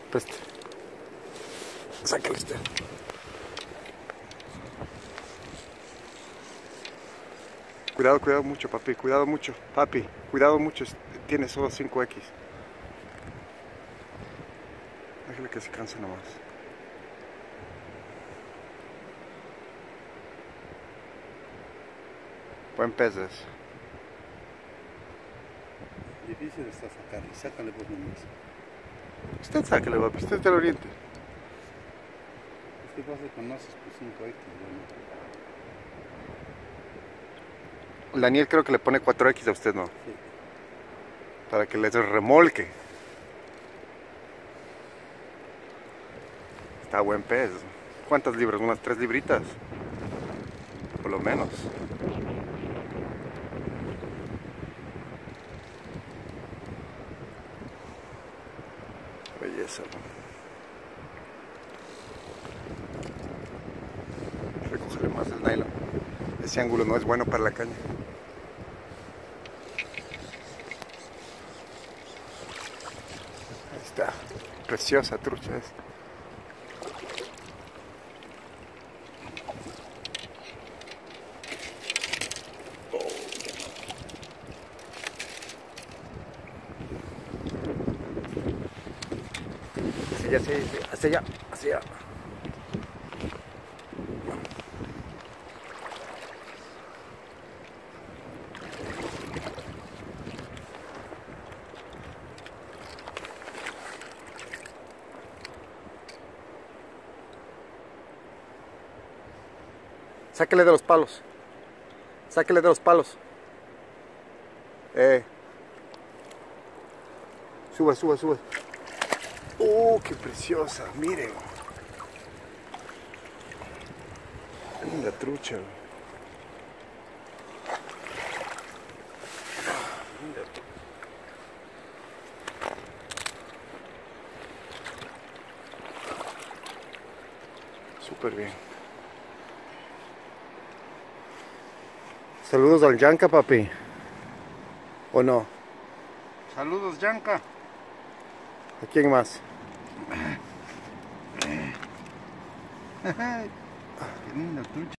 Preste. Sácale usted. Cuidado, cuidado mucho, papi. Cuidado mucho, papi. Cuidado mucho. Tiene solo 5X. Déjale que se canse nomás. Buen pez es. Difícil está sacarle. Sácale por nomás. Usted sácale, papi. Usted te lo oriente. Este pasa con más por 5X. Daniel creo que le pone 4X a usted, ¿no? Sí. Para que les remolque. Está buen pez. ¿Cuántas libras? Unas 3 libritas. Por lo menos. Belleza, ¿no? Recógele más el nylon. Ese ángulo no es bueno para la caña. Ahí está. Preciosa trucha esta. Hacia allá, hacia allá. Sáquele de los palos. Sáquele de los palos. Sube, sube, sube. Qué preciosa, miren. Qué linda trucha. Súper bien. Saludos al Yanka, papi. ¿O no? Saludos, Yanka. ¿A quién más? Qué linda trucha.